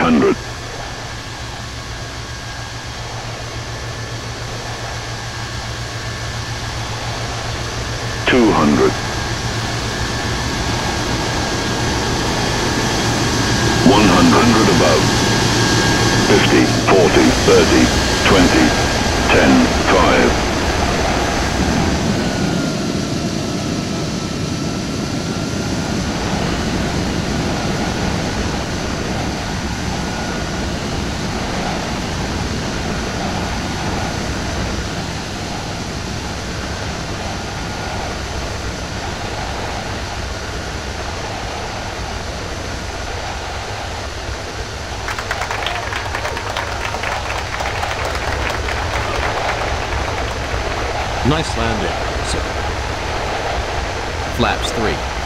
100. 200. 100 above. 50, 40, 30, 20, 10, 5. Nice landing, sir. Flaps 3.